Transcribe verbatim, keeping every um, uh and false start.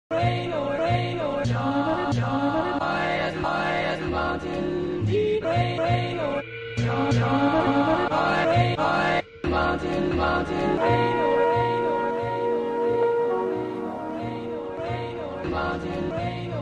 rain, oh, rain, oh, John, John, high as, high as a mountain, deep rain, rain, oh, John, John, high, rain, high, mountain, mountain, rain, oh, rain, oh, rain, oh, rain, oh, rain, oh, rain, oh, mountain, rain,